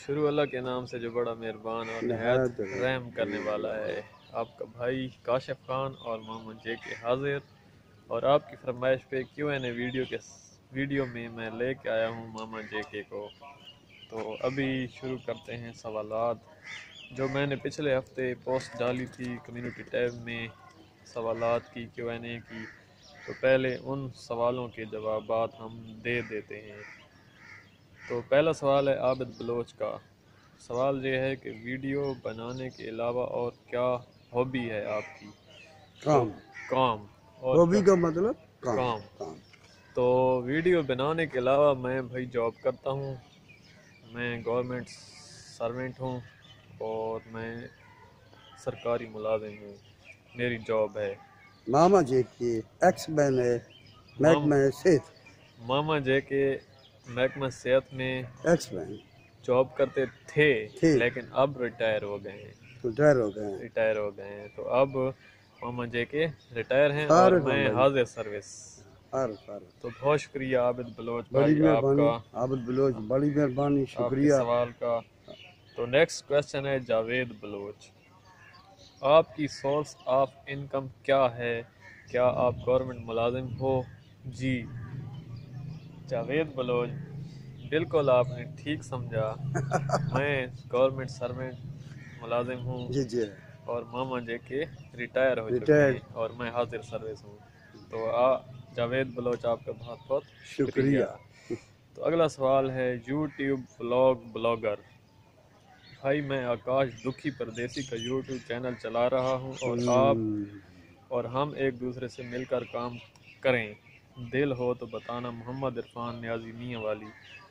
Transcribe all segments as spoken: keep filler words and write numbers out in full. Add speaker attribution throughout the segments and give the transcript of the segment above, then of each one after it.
Speaker 1: شروع اللہ کے نام سے جو بڑا مہربان اور نہایت رحم کرنے والا ہے، آپ کا بھائی کاشف خان اور محمد جے کے حاضر، اور آپ کی فرمائش پہ کیو این اے ویڈیو کے ویڈیو میں میں لے کے آیا ہوں محمد جے کے کو۔ تو ابھی شروع کرتے ہیں سوالات جو میں نے پچھلے ہفتے پوسٹ ڈالی تھی کمیونٹی ٹیب میں، سوالات کی کیو این اے کی، تو پہلے ان سوالوں کے جوابات ہم دے دیتے ہیں۔ تو پہلا سوال ہے عابد بلوچ کا۔ سوال یہ ہے کہ ویڈیو بنانے کے علاوہ اور کیا ہابی ہے آپ کی؟
Speaker 2: کام
Speaker 1: کام اور
Speaker 2: ہابی کا مطلب کام
Speaker 1: کام
Speaker 2: کام
Speaker 1: تو ویڈیو بنانے کے علاوہ میں بھائی جاب کرتا ہوں، میں گورنمنٹ سروینٹ ہوں اور میں سرکاری ملازم ہوں، میری جاب ہے۔
Speaker 2: ماما جے کے ایکس مین ہے محکمہ صحت،
Speaker 1: ماما جے کے محکمہ صحت میں
Speaker 2: ایکس مین
Speaker 1: جاب کرتے تھے
Speaker 2: تھے
Speaker 1: لیکن اب ریٹائر ہو گئے ہیں
Speaker 2: ریٹائر ہو گئے ہیں۔
Speaker 1: ریٹائر ہو گئے ہیں تو اب ماما جے کے ریٹائر ہیں اور
Speaker 2: فارغ
Speaker 1: میں
Speaker 2: ہیں بھائی،
Speaker 1: حاضر سروس۔
Speaker 2: فارغ فارغ
Speaker 1: تو بہت شکریہ عابد بلوچ
Speaker 2: بڑی
Speaker 1: بھائی آپ
Speaker 2: مہربانی
Speaker 1: کا،
Speaker 2: عابد بلوچ، بڑی مہربانی،
Speaker 1: آپ کے
Speaker 2: شکریہ۔
Speaker 1: سوال کا۔ تو نیکسٹ کویسچن ہے جاوید بلوچ، آپ کی سورس آف انکم کیا ہے؟ کیا آپ گورنمنٹ ملازم ہو؟ جی جاوید بلوچ، بالکل آپ نے ٹھیک سمجھا، میں گورنمنٹ سروینٹ ملازم ہوں
Speaker 2: جی جی
Speaker 1: اور ماما جے کے ریٹائر ہو چکے
Speaker 2: ریٹائرڈ،
Speaker 1: ہیں اور میں حاضر سروس ہوں۔ تو آ جاوید بلوچ آپ کا بہت بہت شکریہ۔
Speaker 2: شکریہ۔
Speaker 1: تو اگلا سوال ہے یوٹیوب بلاگ بلاگر۔ بھائی میں آکاش دکھی پردیسی کا یوٹیوب چینل چلا رہا ہوں اور آپ اور ہم ایک دوسرے سے مل کر کام کریں، دل ہو تو بتانا۔ محمد عرفان نیازی میاں والی۔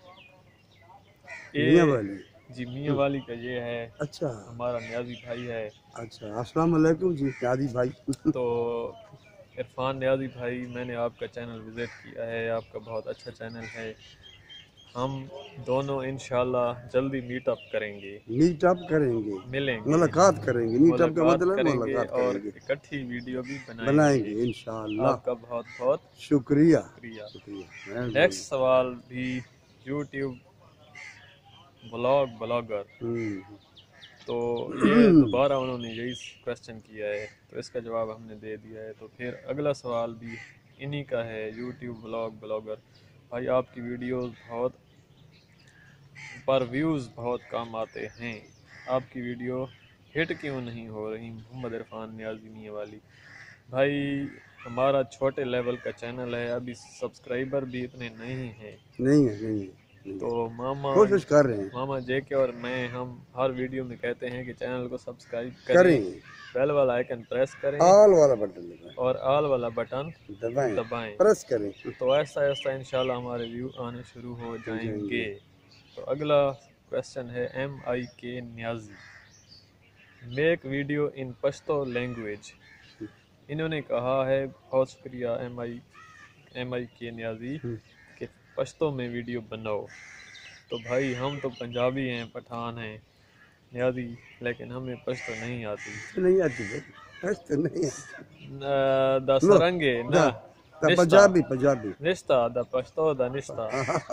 Speaker 2: میاں والی،
Speaker 1: جی میاں والی کا یہ ہے،
Speaker 2: اچھا
Speaker 1: ہمارا نیازی بھائی ہے۔
Speaker 2: اچھا، السلام علیکم جی نیازی بھائی۔
Speaker 1: تو عرفان نیازی بھائی، میں نے آپ کا چینل وزٹ کیا ہے، آپ کا بہت اچھا چینل ہے، ہم دونوں انشاءاللہ جلدی میٹ اپ کریں گے،
Speaker 2: میٹ اپ کریں گے،
Speaker 1: ملیں گے،
Speaker 2: ملاقات کریں گے، میٹ اپ کا
Speaker 1: ملاقات
Speaker 2: مطلب
Speaker 1: کریں گے
Speaker 2: ملاقات
Speaker 1: اور
Speaker 2: کریں گے،
Speaker 1: اکٹھی ویڈیو بھی بنائیں
Speaker 2: بنائیں
Speaker 1: گے۔
Speaker 2: گے انشاءاللہ۔
Speaker 1: آپ کا بہت بہت
Speaker 2: شکریہ
Speaker 1: شکریہ۔
Speaker 2: شکریہ، مہربانی۔
Speaker 1: نیکسٹ سوال بھی یوٹیوب بلاگ بلاگر،
Speaker 2: ہوں۔
Speaker 1: تو یہ دوبارہ انہوں نے یہی کویسچن کیا ہے تو اس کا جواب ہم نے دے دیا ہے۔ تو پھر اگلا سوال بھی انہی کا ہے، یوٹیوب بلاگ بلاگر۔ بھائی آپ کی ویڈیوز بہت پر ویوز بہت کم آتے ہیں، آپ کی ویڈیو ہٹ کیوں نہیں ہو رہی؟ محمد عرفان نیازی میاں والی۔ بھائی ہمارا چھوٹے لیول کا چینل ہے، ابھی سبسکرائبر بھی اتنے نہیں ہیں،
Speaker 2: نہیں ہے نہیں ہے،
Speaker 1: تو ماما
Speaker 2: کوشش کر رہے ہیں،
Speaker 1: ماما جے کے اور میں ہم ہر ویڈیو میں کہتے ہیں کہ چینل کو سبسکرائب
Speaker 2: کریں
Speaker 1: کریں،
Speaker 2: گے،
Speaker 1: بیل والا آئیکن پریس کریں
Speaker 2: آل والا بٹن دبائیں،
Speaker 1: اور آل والا بٹن
Speaker 2: دبائیں
Speaker 1: دبائیں،
Speaker 2: پریس کریں،
Speaker 1: تو ایسا ایسا انشاءاللہ ہمارے ویو آنے شروع ہو جائیں گے۔ تو اگلا کویسچن ہے M I K Niazi, make video in Pashto language. انہوں نے کہا ہے، بہت شکریہ M I am I K نیازی، کہ پشتو میں ویڈیو بناؤ۔ تو بھائی ہم تو پنجابی ہیں، پٹھان ہیں نیازی، لیکن ہمیں پشتو نہیں آتی۔
Speaker 2: نہیں آتی بھائی، پشتو نہیں آتی،
Speaker 1: دا
Speaker 2: نو
Speaker 1: سرنگے
Speaker 2: دا
Speaker 1: نا
Speaker 2: دا
Speaker 1: نشتا
Speaker 2: پنجابی پنجابی
Speaker 1: نشتا دا پشتو دا نشتا۔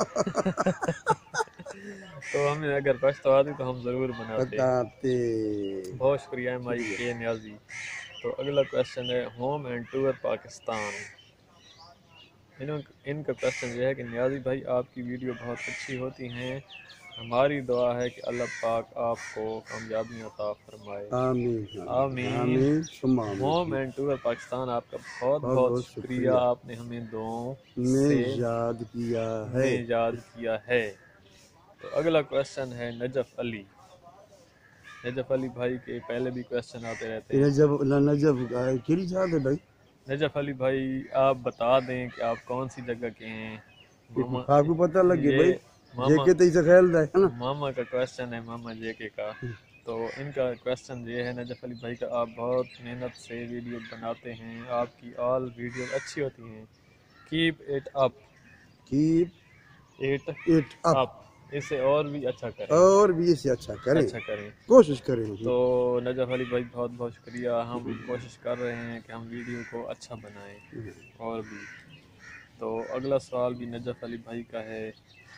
Speaker 1: تو ہمیں اگر پشتو آتی تو ہم ضرور بناتے۔
Speaker 2: بتاتے۔
Speaker 1: بہت شکریہ ایم آئی کے نیازی۔ تو اگلا کویسچن ہے ہوم اینڈ ٹور پاکستان۔ انہوں ان کا کویسچن یہ ہے کہ نیازی بھائی آپ کی ویڈیو بہت اچھی ہوتی ہیں، ہماری دعا ہے کہ اللہ پاک آپ کو کامیابی عطا فرمائے۔
Speaker 2: آمین
Speaker 1: آمین۔
Speaker 2: آمین ثم آمین۔
Speaker 1: ہوم اینڈ ٹور پاکستان، آپ کا بہت بہت شکریہ، آپ نے ہمیں دعاؤں
Speaker 2: میں
Speaker 1: سے
Speaker 2: یاد کیا ہے۔
Speaker 1: میں یاد کیا ہے۔ تو اگلا کویسچن ہے نجف علی۔ نجف علی بھائی کے پہلے بھی کویسچن آتے رہتے ہیں۔
Speaker 2: نجف نجف کیڑی جگہ ہے بھائی؟
Speaker 1: نجف علی بھائی آپ بتا دیں کہ آپ کون سی جگہ کے ہیں؟ ماما
Speaker 2: آپ کو پتہ لگے بھائی،
Speaker 1: یہ
Speaker 2: جے
Speaker 1: ماما
Speaker 2: کے تیسا خیال ہے نا۔
Speaker 1: ماما کا کویسچن ہے، ماما جے کے کا۔ تو ان کا کویسچن یہ ہے نجف علی بھائی کا، آپ بہت محنت سے ویڈیو بناتے ہیں، آپ کی آل ویڈیو اچھی ہوتی ہیں، keep it up
Speaker 2: keep
Speaker 1: it
Speaker 2: it up,
Speaker 1: اپ اسے اور بھی اچھا کریں،
Speaker 2: اور بھی اسے اچھا کریں،
Speaker 1: اچھا کریں۔
Speaker 2: کوشش کریں۔
Speaker 1: تو نجف علی بھائی بہت بہت شکریہ، ہم کوشش کر رہے ہیں کہ ہم ویڈیو کو اچھا بنائیں اور بھی۔ تو اگلا سوال بھی نجف علی بھائی کا ہے،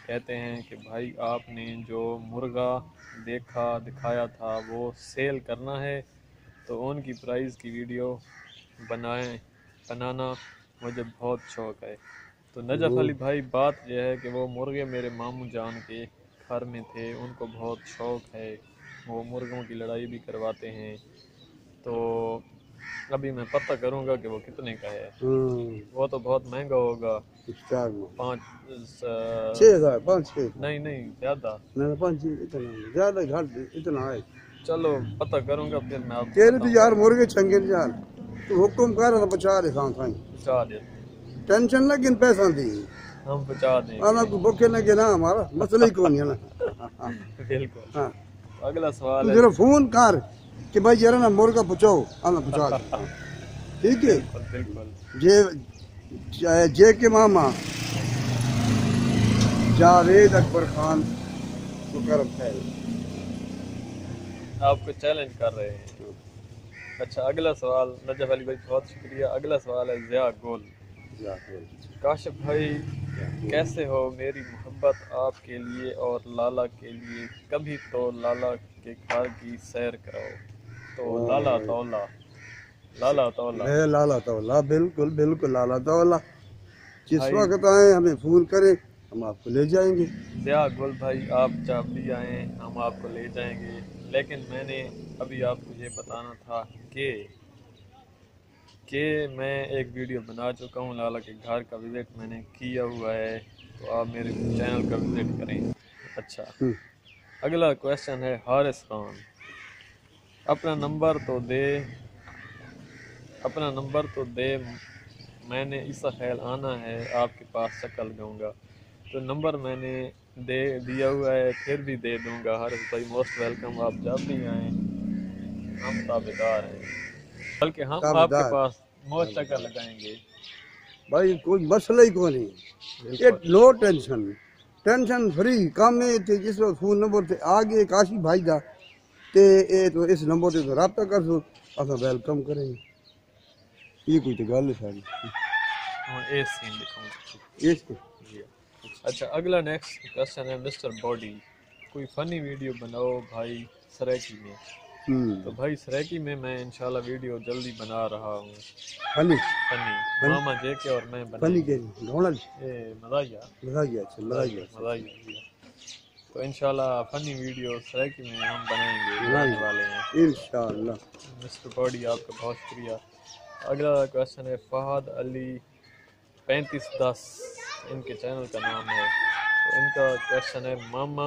Speaker 1: کہتے ہیں کہ بھائی آپ نے جو مرغا دیکھا دکھایا تھا وہ سیل کرنا ہے تو ان کی پرائز کی ویڈیو بنائیں بنانا مجھے بہت شوق ہے۔ تو نجف علی بھائی بات یہ ہے کہ وہ مرغے میرے ماموں جان کے گھر میں تھے، ان کو بہت شوق ہے، وہ مرغوں کی لڑائی بھی کرواتے ہیں، تو ابھی میں پتہ کروں گا کہ وہ کتنے کا ہے۔ وہ تو بہت مہنگا ہوگا، پانچ
Speaker 2: چھ ہزار پانچ چھ
Speaker 1: نہیں نہیں زیادہ،
Speaker 2: پانچ زیادہ گھٹ اتنا ہے۔
Speaker 1: چلو پتہ کروں گا پھر میں آپ کو
Speaker 2: تیرے تو یار مرغے چنگے جان تو حکم کر رہا بچا دے سان سائیں
Speaker 1: پہنچا دیں،
Speaker 2: ٹینشن نہ گن پیسہ دی
Speaker 1: ہم پہنچا دیں
Speaker 2: آنا کو بکے نہ گنا ہمارا مسئلہ ہی کون ہے نا۔
Speaker 1: بالکل۔
Speaker 2: ہاں
Speaker 1: اگلا سوال ہے،
Speaker 2: ذرا فون کر کہ بھائی ذرا نا مرغا پہنچاؤ، آنا پہنچا دے، ٹھیک ہے؟
Speaker 1: بالکل
Speaker 2: جے جے کے ماما جاوید اکبر خان کو کرم خیر
Speaker 1: آپ کو چیلنج کر رہے ہیں۔ اچھا اگلا سوال، نجف علی بھائی بہت شکریہ۔ اگلا سوال ہے ضیاء گول، کاشف بھائی کیسے ہو؟ میری محبت آپ کے لیے اور لالا کے لیے، کبھی تو لالا کے گھر کی سیر کراؤ۔ تو لالا تولا لالا تولا
Speaker 2: اے لالا تولا، بالکل بالکل لالا تولا، جس وقت آئے ہمیں فون کریں ہم آپ کو لے جائیں گے۔
Speaker 1: ضیاء گل بھائی آپ جب بھی آئیں ہم آپ کو لے جائیں گے، لیکن میں نے ابھی آپ کو یہ بتانا تھا کہ کہ میں ایک ویڈیو بنا چکا ہوں، لالا کے گھر کا وزٹ میں نے کیا ہوا ہے، تو آپ میرے چینل کا وزٹ کریں۔ اچھا اگلا کویشچن ہے حارث خان، اپنا نمبر تو دے اپنا نمبر تو دے میں نے اس خیال آنا ہے آپ کے پاس شکل دوں گا۔ تو نمبر میں نے دے دیا ہوا ہے، پھر بھی دے دوں گا۔ حارث بھائی موسٹ ویلکم، آپ جب بھی آئیں ہم تابعدار ہیں، بلکہ ہم آپ کے پاس موت چکر لگائیں گے۔
Speaker 2: بھائی کوئی مسئلہ ہی کو نہیں، یہ نو ٹینشن ٹینشن فری کام میں تھے۔ جس وقت فون نمبر تے آگے کاشی بھائی دا تے اے تو اس نمبر تے تو رابطہ کر سو، اساں ویلکم کریں گے، یہ کوئی تو گل ہے ساری۔
Speaker 1: ایس سین دکھاؤں
Speaker 2: اس کو
Speaker 1: اچھا اگلا نیکسٹ کویشچن ہے مسٹر باڈی، کوئی فنی ویڈیو بناؤ بھائی سریکی میں۔ تو بھائی سریکی میں میں انشاءاللہ ویڈیو جلدی بنا رہا ہوں،
Speaker 2: فنی
Speaker 1: فنی ماما جے کے اور میں
Speaker 2: فنی
Speaker 1: بنائیں
Speaker 2: کے گھوڑا
Speaker 1: اے مزاحیہ
Speaker 2: مزاحیہ اچھا مزاحیہ
Speaker 1: مزاحیہ، تو انشاءاللہ فنی ویڈیو سریکی میں ہم بنائیں گے، بنانے والے ہیں
Speaker 2: انشاءاللہ۔
Speaker 1: مسٹر باڈی آپ کا بہت شکریہ۔ اگلا کویشچن ہے فہد علی پینتیس دس، ان کے چینل کا نام ہے، تو ان کا کویشچن ہے ماما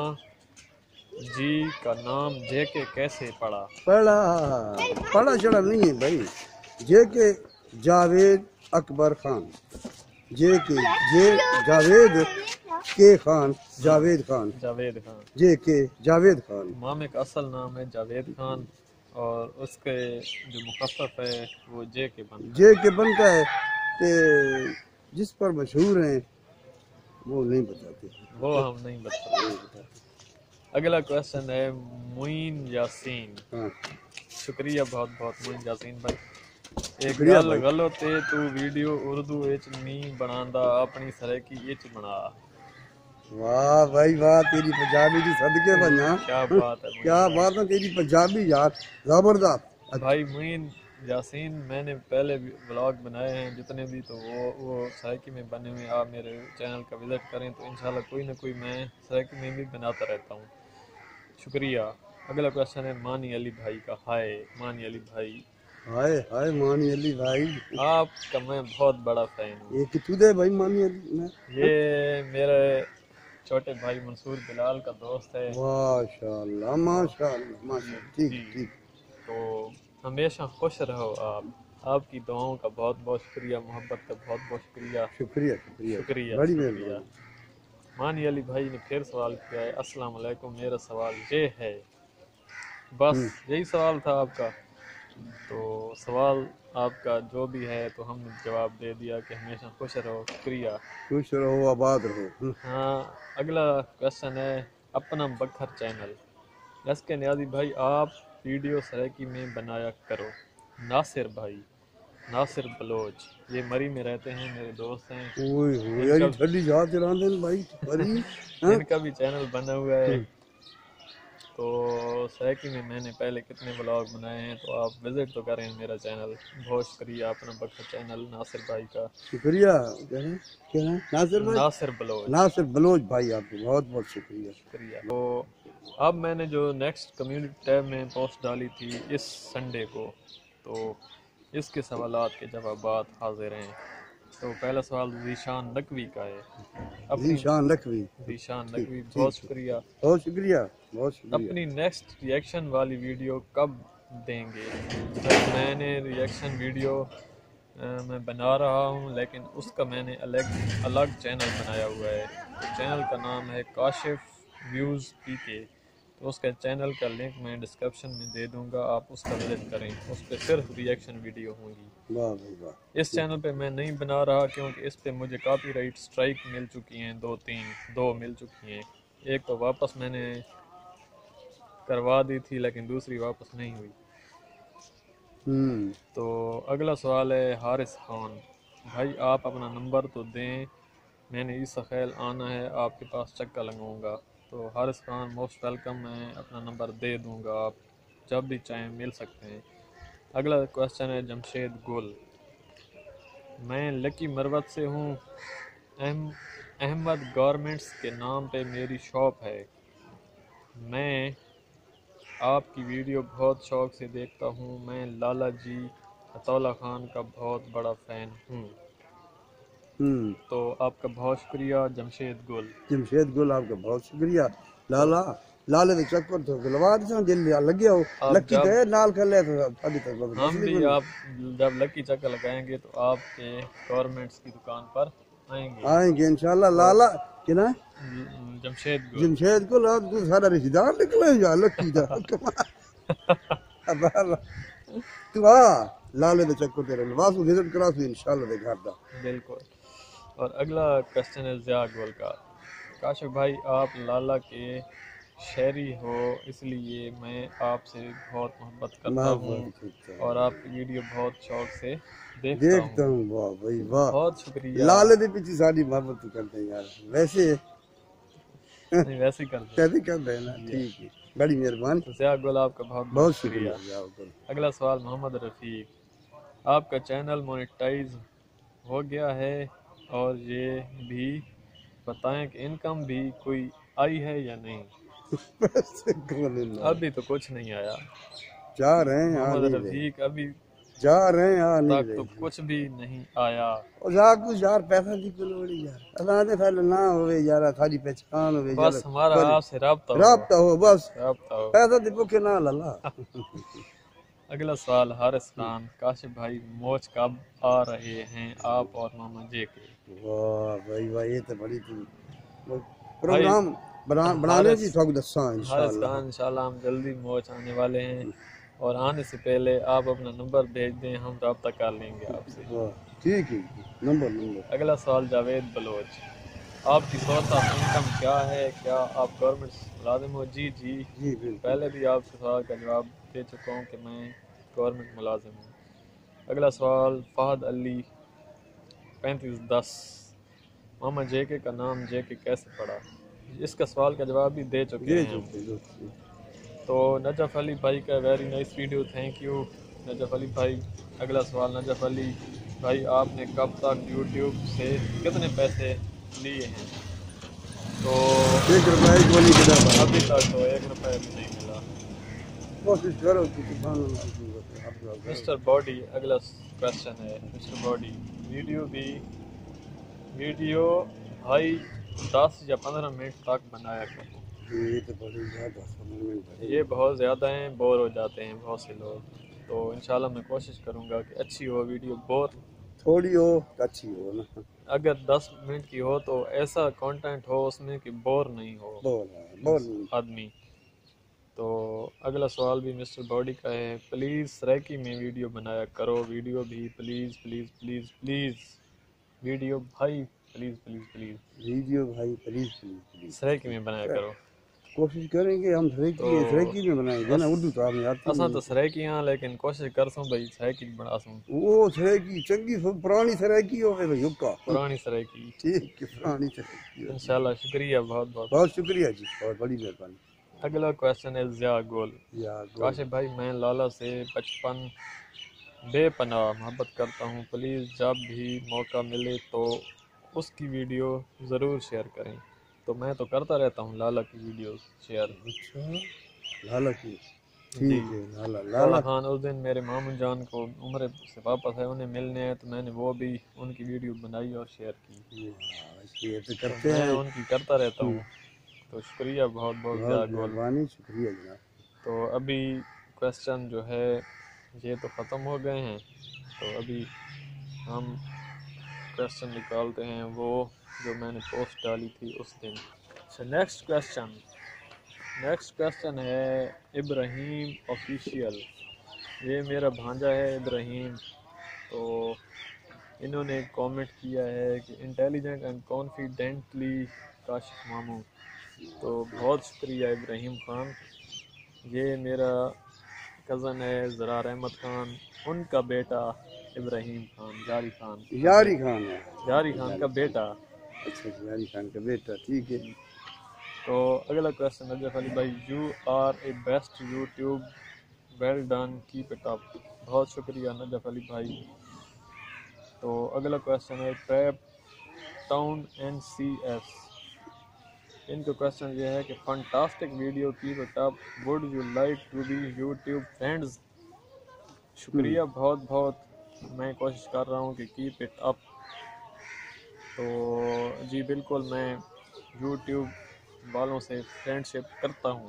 Speaker 1: جی کا نام جے کے کیسے پڑھا؟
Speaker 2: پڑھا پڑھا چڑھا نہیں ہے بھائی، جے کے جاوید اکبر خان، جے کے جے جاوید کے خان جاوید خان
Speaker 1: جاوید خان،
Speaker 2: جے کے جاوید خان۔
Speaker 1: مامے کا اصل نام ہے جاوید خان اور اس کے جو مخفف ہے وہ جے کے بنتا ہے،
Speaker 2: جے کے بنتا ہے کہ جس پر مشہور ہیں وہ نہیں بتاتے،
Speaker 1: وہ ہم نہیں بتاتے۔ اگلا کویشچن ہے معین یاسین،
Speaker 2: ہاں
Speaker 1: شکریہ بہت بہت معین یاسین بھائی۔ ایک
Speaker 2: شکریہ
Speaker 1: گل
Speaker 2: بھائی۔
Speaker 1: غلط ہے تو ویڈیو اردو وچ نہیں بناندا، اپنی سریکی وچ بنا۔
Speaker 2: واہ بھائی واہ، تیری پنجابی دی صدقے بنیا،
Speaker 1: کیا بات ہے
Speaker 2: کیا بات ہے تیری پنجابی یار، زبردست۔
Speaker 1: بھائی معین یاسین، میں نے پہلے ولاگ بنائے ہیں جتنے بھی، تو وہ وہ سریکی میں بنے ہوئے، آپ میرے چینل کا وزٹ کریں تو انشاءاللہ کوئی نہ کوئی میں سریکی میں بھی بناتا رہتا ہوں، شکریہ۔ اگلا کویشچن ہے مانی علی بھائی کا، ہائے مانی علی بھائی،
Speaker 2: ہائے ہائے مانی علی بھائی،
Speaker 1: آپ کا میں بہت بڑا فین ہوں۔
Speaker 2: یہ کتوں دے بھائی مانی علی میں؟
Speaker 1: یہ میرے چھوٹے بھائی منصور بلال کا دوست ہے،
Speaker 2: ماشاءاللہ ماشاءاللہ ماشاءاللہ، ٹھیک ٹھیک۔
Speaker 1: تو ہمیشہ خوش رہو آپ، آپ کی دعاؤں کا بہت بہت شکریہ، محبت کا بہت بہت شکریہ
Speaker 2: شکریہ شکریہ
Speaker 1: شکریہ
Speaker 2: بڑی
Speaker 1: شکریہ۔
Speaker 2: مہربانی۔
Speaker 1: مانی علی بھائی نے پھر سوال کیا ہے، السلام علیکم، میرا سوال یہ ہے، بس یہی سوال تھا آپ کا، تو سوال آپ کا جو بھی ہے تو ہم نے جواب دے دیا کہ ہمیشہ خوش رہو، شکریہ۔
Speaker 2: خوش رہو آباد رہو۔
Speaker 1: ہاں اگلا کویشچن ہے اپنا بکھر چینل، ایس کے نیازی بھائی آپ ویڈیو سریکی میں بنایا کرو۔ ناصر بھائی، नासिर बलोच, ये मरी में रहते हैं, मेरे दोस्त हैं।
Speaker 2: ओए होए यार ठंडी जहाज चलाते हैं भाई मरी हाँ?
Speaker 1: इनका भी चैनल बना हुआ है। तो सैकी में मैंने पहले कितने ब्लॉग बनाए हैं, तो आप विजिट तो करें मेरा चैनल। बहुत शुक्रिया अपना बखा चैनल नासिर भाई का।
Speaker 2: शुक्रिया क्या है क्या है नासिर भाई
Speaker 1: नासिर बलोच
Speaker 2: नासिर बलोच भाई आपको बहुत बहुत शुक्रिया
Speaker 1: शुक्रिया। तो अब मैंने जो नेक्स्ट कम्युनिटी टैब में पोस्ट डाली थी इस संडे को, तो इसके सवालात के जवाबात हाजिर हैं। तो पहला सवाल जीशान नकवी का है। अपनी
Speaker 2: जीशान नकवी
Speaker 1: जीशान नकवी बहुत शुक्रिया
Speaker 2: बहुत शुक्रिया बहुत शुक्रिया
Speaker 1: अपनी नेक्स्ट रिएक्शन वाली वीडियो कब देंगे? तो मैंने रिएक्शन वीडियो अ, मैं बना रहा हूँ, लेकिन उसका मैंने अलग अलग चैनल बनाया हुआ है। तो चैनल का नाम है काशिफ व्यूज़ पी के। तो उसका चैनल का लिंक मैं डिस्क्रिप्शन में दे दूंगा, आप उसका विजिट करें। उस पर सिर्फ रिएक्शन वीडियो होंगी।
Speaker 2: वाह भाई वाह
Speaker 1: इस चैनल पे मैं नहीं बना रहा क्योंकि इस पे मुझे कॉपीराइट स्ट्राइक मिल चुकी हैं, दो तीन दो मिल चुकी हैं। एक तो वापस मैंने करवा दी थी, लेकिन दूसरी वापस नहीं हुई।
Speaker 2: हम्म
Speaker 1: तो अगला सवाल है हारिस खान भाई, आप अपना नंबर तो दें, मैंने ईसा खैल आना है, आपके पास चक्कर लगाऊंगा। तो हारिस खान मोस्ट वेलकम, मैं अपना नंबर दे दूंगा, आप जब भी चाहें मिल सकते हैं। अगला क्वेश्चन है जमशेद गुल, मैं लकी मरवत से हूँ, अहम अहमद गारमेंट्स के नाम पे मेरी शॉप है। मैं आपकी वीडियो बहुत शौक से देखता हूँ, मैं लाला जी अतौला खान का बहुत बड़ा फ़ैन हूँ।
Speaker 2: हम्म
Speaker 1: तो आपका बहुत शुक्रिया जमशेद गुल।
Speaker 2: जमशेद गुल आपका बहुत शुक्रिया लाला लाले दे चक्कर तो गलवा दे दिल लग गया हो
Speaker 1: आप
Speaker 2: लकी
Speaker 1: जब-
Speaker 2: ते नाल कर ले तो अभी तक बस
Speaker 1: हम भी आप जब लकी चक्कर लगाएंगे तो आपके गवर्नमेंट्स की दुकान पर आएंगे।
Speaker 2: आएंगे इंशाल्लाह लाला कि ना
Speaker 1: जमशेद गुल
Speaker 2: जमशेद गुल आप तू सारा रिश्तेदार निकले जा लकी दा अब तू आ लाले दे चक्कर तेरे वासु विजिट करा तू इंशाल्लाह दे घर दा
Speaker 1: बिल्कुल। और अगला क्वेश्चन है ज़िया गोल का, काशिफ भाई आप लाला के शहरी हो, इसलिए मैं आपसे बहुत मोहब्बत करता हूँ और आपकी वीडियो बहुत शौक से देखता
Speaker 2: देखता
Speaker 1: हूँ।
Speaker 2: हूँ वाह भाई वाह
Speaker 1: बहुत शुक्रिया।
Speaker 2: लाले दे पीछे सारी मोहब्बत तो करते हैं यार वैसे
Speaker 1: नहीं वैसे ही करते
Speaker 2: कैसे कर रहे हैं ना ठीक है बड़ी मेहरबानी
Speaker 1: हैं। ज़िया गोल आपका बहुत
Speaker 2: बहुत शुक्रिया आपका।
Speaker 1: अगला सवाल मोहम्मद रफ़ीक, आपका चैनल मोनेटाइज हो गया है और ये भी बताएं कि इनकम भी कोई आई है या नहीं? अभी तो कुछ नहीं आया
Speaker 2: जा रहे हैं आ
Speaker 1: मोहम्मद
Speaker 2: नहीं रहे
Speaker 1: रफ़ीक, अभी
Speaker 2: जा रहे हैं आ नहीं
Speaker 1: तक
Speaker 2: रहे
Speaker 1: तो कुछ भी नहीं आया।
Speaker 2: और जा कुछ यार पैसा की लोड़ी यार अल्लाह ने फैल ना होवे यार थारी पहचान होवे
Speaker 1: बस हमारा आपसे राब्ता हो
Speaker 2: राब्ता हो बस
Speaker 1: राब्ता हो।
Speaker 2: पैसा दे भूखे ना लल्ला
Speaker 1: अगला सवाल हारिस खान, काशिफ भाई मोच कब आ रहे हैं आप और मामा जे के?
Speaker 2: वाह भाई वाह ये तो बड़ी थी प्रोग्राम बना बनाने की ठोक दसा
Speaker 1: हारिस
Speaker 2: इंशाल्लाह
Speaker 1: खान इंशाल्लाह हम जल्दी मोच आने वाले हैं, और आने से पहले आप अपना नंबर भेज दें, हम रब्ता कर लेंगे आपसे।
Speaker 2: वाह ठीक है नंबर नंबर
Speaker 1: अगला सवाल जावेद बलोच, आपकी सोर्स ऑफ इनकम क्या है, क्या आप गवर्नमेंट मुलाजिम हो? जी जी
Speaker 2: जी बिल्कुल
Speaker 1: पहले भी आपके सवाल का जवाब दे चुका हूँ कि मैं गवर्नमेंट मुलाजिम हूँ। अगला सवाल फहद अली पैंतीस दस, मामा जे के का नाम जे के कैसे पड़ा? इसका सवाल का जवाब भी दे चुके
Speaker 2: ये
Speaker 1: हैं
Speaker 2: जो
Speaker 1: हम। तो नजफ अली भाई का very nice video, thank you Najaf Ali भाई। अगला सवाल नजफ अली भाई, आपने कब तक यूट्यूब से कितने पैसे लिए हैं? तो
Speaker 2: एक रुपया एक गोली के दर
Speaker 1: अभी तक तो एक रुपये भी नहीं मिला।
Speaker 2: कोशिश करो कि सुभान अल्लाह
Speaker 1: मिस्टर बॉडी, अगला क्वेश्चन है मिस्टर बॉडी, वीडियो भी वीडियो भाई दस या पंद्रह मिनट तक बनाया करो,
Speaker 2: ये तो बड़ी ज्यादा समझ
Speaker 1: ये बहुत ज़्यादा हैं, बोर हो जाते हैं बहुत से लोग। तो इंशाल्लाह मैं कोशिश करूँगा कि अच्छी हो वीडियो, बोर
Speaker 2: थोड़ी हो अच्छी हो ना
Speaker 1: अगर दस मिनट की हो तो ऐसा कंटेंट हो उसमें कि बोर नहीं हो
Speaker 2: बोल बोल
Speaker 1: आदमी। तो अगला सवाल भी मिस्टर बॉडी का है, प्लीज़ सराइकी में वीडियो बनाया करो, वीडियो भी please please please please video भाई प्लीज़ प्लीज़ प्लीज़
Speaker 2: वीडियो भाई प्लीज प्लीज प्लीज
Speaker 1: सराइकी में बनाया करो।
Speaker 2: کوشش کریں گے ہم سریکی سریکی میں بنائیں گے نا، اردو تو آپ نے آتی
Speaker 1: اساں تو سریکی ہاں لیکن کوشش کرسوں بھائی سریکی بنا سوں،
Speaker 2: وہ سریکی چنگی پرانی سریکی ہوئے بھائی حکا
Speaker 1: پرانی سریکی،
Speaker 2: ٹھیک ہے پرانی سریکی.
Speaker 1: انشاءاللہ شکریہ بہت بہت
Speaker 2: بہت شکریہ جی، بہت بڑی مہربانی.
Speaker 1: اگلا کویشچن ہے ضیاء گل.
Speaker 2: یا
Speaker 1: کاشف بھائی میں لالا سے بچپن بے پناہ محبت کرتا ہوں، پلیز جب بھی موقع ملے تو اس کی ویڈیو ضرور شیئر کریں. تو میں تو کرتا رہتا ہوں لالا کی ویڈیو شیئر.
Speaker 2: اچھا لالا کی
Speaker 1: جی
Speaker 2: ٹھیک ہے. لالا
Speaker 1: لالا
Speaker 2: لالا
Speaker 1: خان اس دن میرے ماموں جان کو عمرے سے واپس ہے، انہیں ملنے ہیں تو میں نے وہ بھی ان کی ویڈیو بنائی اور شیئر کی.
Speaker 2: یہ تو
Speaker 1: تو
Speaker 2: کرتے
Speaker 1: میں
Speaker 2: ہیں.
Speaker 1: ان کی کرتا رہتا ہوں، تو شکریہ بہت بہت ضیاء
Speaker 2: بہت
Speaker 1: گل.
Speaker 2: مہربانی، شکریہ جناب.
Speaker 1: تو ابھی کویشچن جو ہے یہ تو ختم ہو گئے ہیں، تو ابھی ہم کویشچن نکالتے ہیں وہ جو میں نے پوسٹ ڈالی تھی اس دن. اچھا نیکسٹ کویشچن نیکسٹ کویشچن ہے ابراہیم آفیشیل. یہ میرا بھانجا ہے ابراہیم، تو انہوں نے کامنٹ کیا ہے کہ انٹیلیجنٹ اینڈ کانفیڈنٹلی کاشف ماموں. تو بہت شکریہ ابراہیم خان. یہ میرا کزن ہے زرار احمد خان، ان کا بیٹا ابراہیم خان، جاری خان
Speaker 2: یاری خان ہے،
Speaker 1: جاری خان کا بیٹا.
Speaker 2: اچھا یاری خان کا بیٹا، ٹھیک ہے.
Speaker 1: تو اگلا کویشچن نجف علی بھائی، you are a best YouTube, well done keep it up. بہت شکریہ نجف علی بھائی. تو اگلا کویشچن ہے Trap Town N C S. ان کا کویشچن یہ ہے کہ fantastic video keep it up, would you like to be YouTube friends. شکریہ بہت بہت، میں کوشش کر رہا ہوں کہ کیپ اٹ اپ. تو جی بالکل میں یوٹیوب والوں سے فرینڈ شپ کرتا ہوں.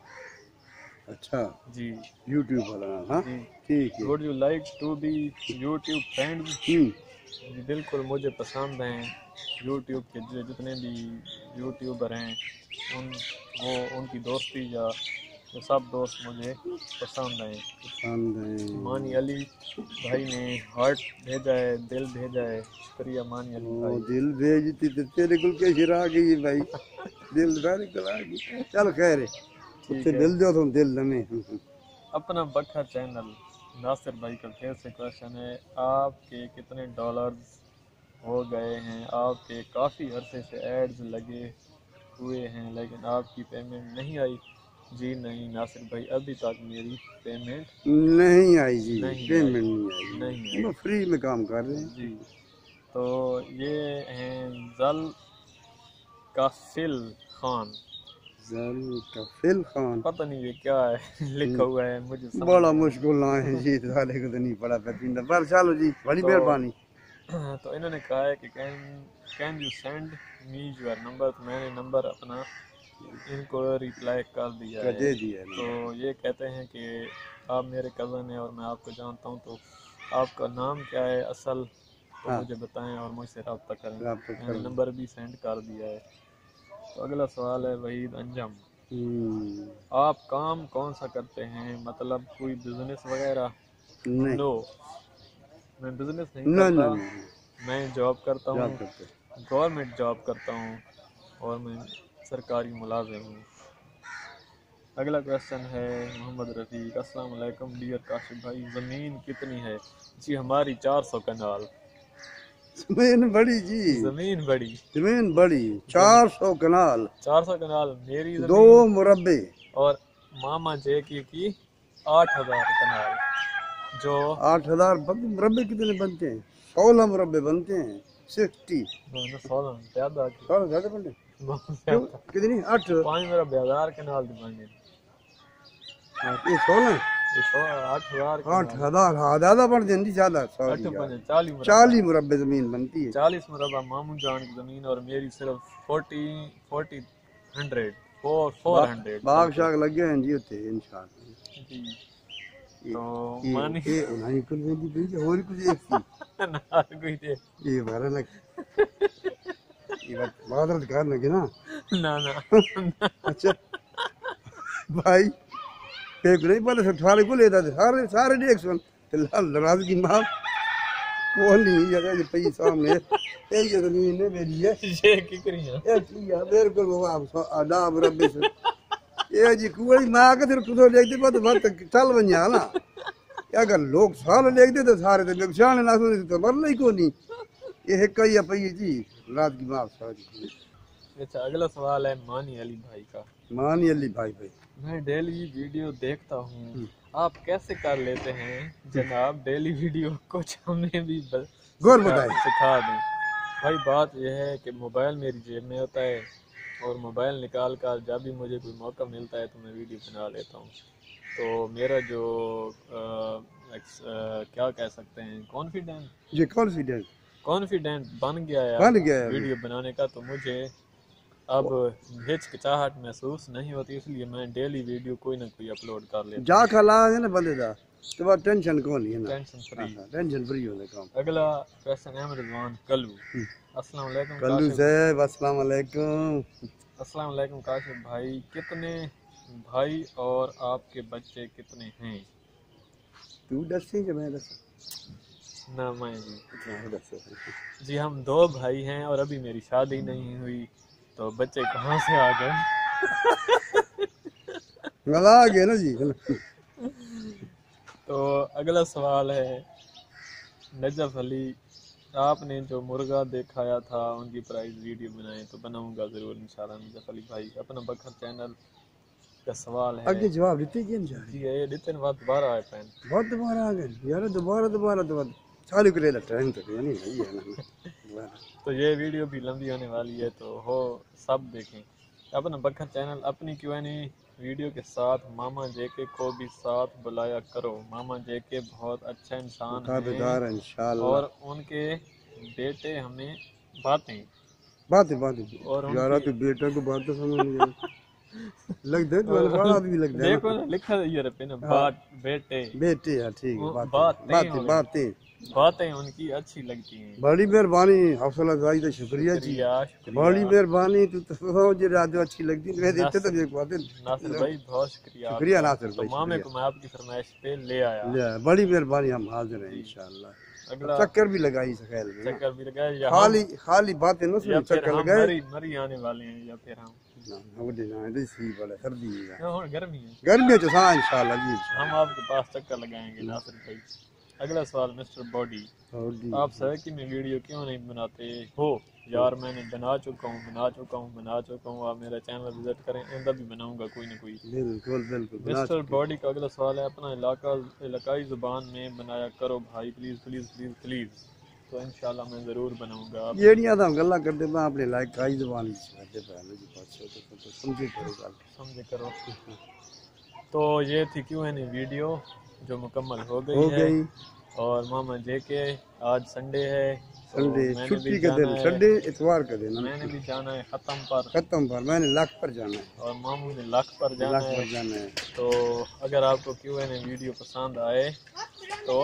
Speaker 2: اچھا
Speaker 1: جی
Speaker 2: یوٹیوب والا، ہاں
Speaker 1: جی
Speaker 2: ٹھیک ہے.
Speaker 1: Would you like to be YouTube friends.
Speaker 2: ہوں
Speaker 1: جی بالکل مجھے پسند ہیں یوٹیوب کے جو جتنے بھی یوٹیوبر ہیں، ان وہ ان کی دوستی یا وہ سب دوست مجھے پسند ہیں.
Speaker 2: پسند ہیں.
Speaker 1: مانی علی بھائی نے ہارٹ بھیجا ہے، دل بھیجا ہے. شکریہ مانی علی
Speaker 2: او
Speaker 1: بھائی.
Speaker 2: دل بھیجتی تو تیرے کل کے شرا گئی بھائی، دل بھر کر آ گئی. چل خیر ہے،
Speaker 1: ٹھیک
Speaker 2: اتنے
Speaker 1: ہے.
Speaker 2: دل دو تم دل دمے.
Speaker 1: اپنا بکھا چینل ناصر بھائی کا پھر سے کویشچن ہے، آپ کے کتنے ڈالرز ہو گئے ہیں؟ آپ کے کافی عرصے سے ایڈز لگے ہوئے ہیں لیکن آپ کی پیمنٹ نہیں آئی. جی نہیں ناصر بھائی، ابھی تک میری پیمنٹ
Speaker 2: نہیں آئی جی،
Speaker 1: نہیں
Speaker 2: پیمنٹ
Speaker 1: آئی
Speaker 2: نہیں آئی.
Speaker 1: نہیں آئی.
Speaker 2: میں فری میں کام کر رہے ہیں.
Speaker 1: جی تو یہ ہیں زل کافل خان.
Speaker 2: زل کفیل خان،
Speaker 1: پتہ نہیں یہ کیا ہے لکھا ہوا ہے، مجھے سمجھ
Speaker 2: بڑا
Speaker 1: نہیں آیا.
Speaker 2: مشکل نہ ہے جی، سارے کو تو نہیں پڑا پتہ. پر چلو جی بڑی
Speaker 1: تو
Speaker 2: مہربانی.
Speaker 1: تو انہوں نے کہا ہے کہ can can you send me your number. تو میں نے نمبر اپنا ان کو ریپلائی کر دیا
Speaker 2: کیا
Speaker 1: ہے.
Speaker 2: دے دیا ہے.
Speaker 1: تو یہ کہتے ہیں کہ آپ میرے کزن ہیں اور میں آپ کو جانتا ہوں، تو آپ کا نام کیا ہے اصل، تو
Speaker 2: ہاں
Speaker 1: مجھے بتائیں اور مجھ سے رابطہ کریں.
Speaker 2: رابطہ
Speaker 1: میں نے
Speaker 2: کریں.
Speaker 1: نمبر بھی سینڈ کر دیا ہے. تو اگلا سوال ہے وحید انجم،
Speaker 2: ہوں،
Speaker 1: آپ کام کون سا کرتے ہیں؟ مطلب کوئی بزنس وغیرہ؟
Speaker 2: نہیں
Speaker 1: نو میں بزنس نہیں
Speaker 2: نہ
Speaker 1: کرتا،
Speaker 2: نہ نہیں
Speaker 1: میں جاب کرتا
Speaker 2: جاب
Speaker 1: ہوں،
Speaker 2: کرتے.
Speaker 1: گورنمنٹ جاب کرتا ہوں اور میں سرکاری ملازم ہوں. اگلا کویشچن ہے محمد رفیق، السلام علیکم ڈیئر کاشف بھائی، زمین کتنی ہے؟ جی ہماری چار سو کنال.
Speaker 2: زمین بڑی جی،
Speaker 1: زمین بڑی،
Speaker 2: زمین بڑی، چار سو کنال،
Speaker 1: چار سو کنال میری
Speaker 2: دو
Speaker 1: زمین
Speaker 2: مربع.
Speaker 1: اور ماما جے کی کی آٹھ ہزار کنال. جو
Speaker 2: آٹھ ہزار مربع کتنے بنتے ہیں؟ سولہ مربع بنتے ہیں. سکسٹی
Speaker 1: سولہ زیادہ
Speaker 2: سولہ زیادہ بنتے ہیں. کیوں کتنی؟ آٹھ.
Speaker 1: پانچ میرا بیازار کنال دی بنے
Speaker 2: یہ سولہ
Speaker 1: یہ سو آٹھ ہزار
Speaker 2: آٹھ ہزار ہاں زیادہ بڑھ جائیں. زیادہ
Speaker 1: آٹھ
Speaker 2: سوری
Speaker 1: پنج چالیس مربع
Speaker 2: چالیس مربع زمین بنتی ہے.
Speaker 1: چالیس مربع ماموں جان کی زمین اور میری صرف forty forty hundred four four hundred
Speaker 2: باغ شاغ لگے ہیں جی اتنے انشاءاللہ.
Speaker 1: جی تو
Speaker 2: یہ
Speaker 1: مانی
Speaker 2: یہ انہیں کل میں دی بھی اور کچھ ایک تھی
Speaker 1: نہ کوئی دے
Speaker 2: یہ بارہ لگ یہ بات بادل کار لگے نا.
Speaker 1: نہ نہ
Speaker 2: اچھا بھائی ایک نہیں پہلے سے سارے کو لیتا تھے سارے سارے ایک سن ناراض کی ماں کون نہیں یہ پی سامنے یہ زمین ہے میری ہے
Speaker 1: یہ کی کری ہے
Speaker 2: یہ کی ہے میرے کو وہ ادا مربع سے یہ جی کوئی میں آگے تیرے کدھر لکھ دے بات بات چل ونیا نا اگر لوگ سال لکھ دے تو سارے تے نقصان نہ سن تو مرنا ہی کونی یہ ایک ہی پئی جی رات کی معاف ساری.
Speaker 1: اچھا اگلا سوال ہے مانی علی بھائی کا.
Speaker 2: مانی علی بھائی بھائی
Speaker 1: میں ڈیلی ویڈیو دیکھتا ہوں آپ کیسے کر لیتے ہیں جناب ڈیلی ویڈیو کچھ ہمیں بھی
Speaker 2: غور بتائیں
Speaker 1: سکھا دیں. بھائی بات یہ ہے کہ موبائل میری جیب میں ہوتا ہے اور موبائل نکال کر جب بھی مجھے کوئی موقع ملتا ہے تو میں ویڈیو بنا لیتا ہوں. تو میرا جو کیا کہہ سکتے ہیں کانفیڈنٹ
Speaker 2: جی کانفیڈنٹ
Speaker 1: کانفیڈنٹ بن گیا ہے
Speaker 2: بن گیا ہے
Speaker 1: ویڈیو بنانے کا. تو مجھے اب ہچکچاہٹ محسوس نہیں ہوتی اس لیے میں ڈیلی ویڈیو کوئی نہ کوئی اپلوڈ کر لیتا ہوں.
Speaker 2: جا کھلا ہے نا بندے دا تو بات ٹینشن کون ہے نا
Speaker 1: ٹینشن فری
Speaker 2: ٹینشن فری ہونے کام.
Speaker 1: اگلا کویسچن ہے رضوان کلو. السلام علیکم
Speaker 2: کلو صاحب السلام علیکم.
Speaker 1: السلام علیکم کاشف بھائی کتنے بھائی اور آپ کے بچے کتنے ہیں؟
Speaker 2: تو دسیں کہ میں دسوں؟
Speaker 1: نہ میں جی جی ہم دو بھائی ہیں اور ابھی میری شادی نہیں ہوئی تو بچے کہاں سے آ گئے؟
Speaker 2: ملا آ گئے نا جی.
Speaker 1: تو اگلا سوال ہے نجف علی. آپ نے جو مرغا دکھایا تھا ان کی پرائز ویڈیو بنائیں تو بناؤں گا ضرور انشاءاللہ. نجف علی بھائی اپنا بکر چینل کا سوال ہے.
Speaker 2: آگے جواب دیتے کیا نہیں
Speaker 1: جی یہ دیتے ہیں بات دوبارہ آئے پین
Speaker 2: بہت دوبارہ آ گئے یار دوبارہ دوبارہ دوبارہ چالو کرے لا ٹائم تک یعنی نہیں ہے.
Speaker 1: تو یہ ویڈیو بھی لمبی ہونے والی ہے تو ہو سب دیکھیں. اپنا بکر چینل اپنی کیو این ای ویڈیو کے ساتھ ماما جے کے کو بھی ساتھ بلایا کرو. ماما جے کے بہت اچھا انسان ہیں
Speaker 2: انشاءاللہ
Speaker 1: اور ان کے بیٹے ہمیں باتیں
Speaker 2: باتیں باتیں
Speaker 1: اور
Speaker 2: یار تو بیٹا کو بات تو سمجھ نہیں لگ دے تو بڑا آدمی لگ دے
Speaker 1: دیکھو نا لکھا ہے یہ پہ نا بات بیٹے
Speaker 2: بیٹے ہے ٹھیک ہے
Speaker 1: باتیں
Speaker 2: باتیں باتیں
Speaker 1: باتیں ان کی اچھی لگتی ہیں.
Speaker 2: بڑی مہربانی حوصلہ افزائی تو شکریہ جی بڑی مہربانی تو سمجھ رہا جو اچھی لگتی ہے دیتے تو ایک بات ہے.
Speaker 1: ناصر بھائی بہت شکریہ
Speaker 2: شکریہ ناصر
Speaker 1: تو
Speaker 2: بھائی
Speaker 1: مامے کو میں آپ کی فرمائش پہ لے آیا.
Speaker 2: بڑی مہربانی ہم حاضر ہیں انشاءاللہ. چکر بھی لگائی سکھیل میں
Speaker 1: چکر بھی لگایا
Speaker 2: خالی خالی باتیں نہ سنی چکر لگائے
Speaker 1: مری مری آنے والے ہیں یا پھر ہم
Speaker 2: سردی
Speaker 1: گرمی ہے
Speaker 2: گرمی تو سا انشاءاللہ جی
Speaker 1: ہم آپ کے پاس چکر لگائیں گے ناصر بھائی. اگلا سوال مسٹر باڈی. آپ سڑکی میں ویڈیو کیوں نہیں بناتے ہو؟ یار میں نے بنا چکا ہوں بنا چکا ہوں بنا چکا ہوں آپ میرا چینل وزٹ کریں اندر بھی بناؤں گا کوئی نہ کوئی.
Speaker 2: بالکل بالکل
Speaker 1: مسٹر باڈی کا اگلا سوال ہے اپنا علاقہ علاقائی زبان میں بنایا کرو بھائی پلیز پلیز پلیز پلیز. تو انشاءاللہ میں ضرور بناؤں گا.
Speaker 2: یہ نہیں آتا ہم گلا کرتے میں اپنے علاقائی زبان کرتے سمجھے کرو
Speaker 1: سمجھے کرو. تو یہ تھی کیوں ہے نہیں ویڈیو جو مکمل ہو گئی ہے اور ماما جے کے آج سنڈے ہے
Speaker 2: سنڈے چھٹی کا دن سنڈے اتوار کا دن
Speaker 1: میں نے بھی جانا ہے ختم پر
Speaker 2: ختم پر میں نے لاکھ پر جانا ہے
Speaker 1: اور ماموں نے لاکھ پر جانا ہے. تو اگر آپ کو کیوں ہے ویڈیو پسند آئے تو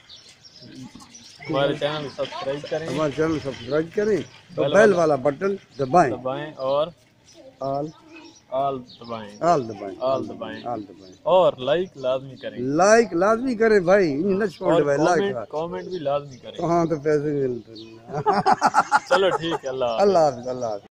Speaker 1: ہمارے چینل کو سبسکرائب کریں
Speaker 2: ہمارے چینل سبسکرائب کریں اور بیل والا بٹن دبائیں
Speaker 1: دبائیں اور
Speaker 2: آل
Speaker 1: آل دبائیں
Speaker 2: آل دبائیں
Speaker 1: آل دبائیں
Speaker 2: آل دبائیں
Speaker 1: اور لائک لازمی کریں.
Speaker 2: لائک لازمی کریں بھائی نہ چھوڑ بھائی لائک
Speaker 1: کامنٹ بھی لازمی کریں.
Speaker 2: ہاں تو پیسے ملتے ہیں.
Speaker 1: چلو ٹھیک ہے. اللہ
Speaker 2: اللہ حافظ اللہ حافظ.